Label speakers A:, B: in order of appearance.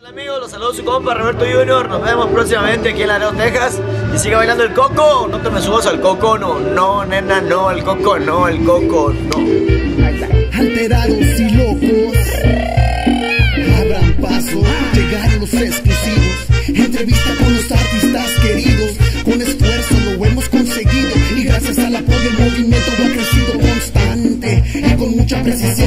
A: Hola amigos, los saludos su compa Roberto Junior. Nos vemos próximamente aquí en Laredo, Texas. Y sigue bailando el coco. No te me subas al coco, no. No, nena, no, el coco no, el coco no.
B: Alterados y locos, abran paso, llegaron los exclusivos. Entrevista con los artistas queridos. Con esfuerzo lo hemos conseguido. Y gracias al apoyo el movimiento ha crecido constante y con mucha precisión.